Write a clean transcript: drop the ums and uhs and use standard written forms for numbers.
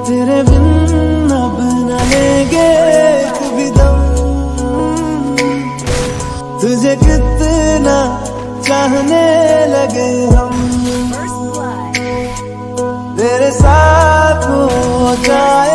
तेरे बिन अब न लेंगे कभी दम, तुझे कितना चाहने लगे हम, तेरे साथ हो जाए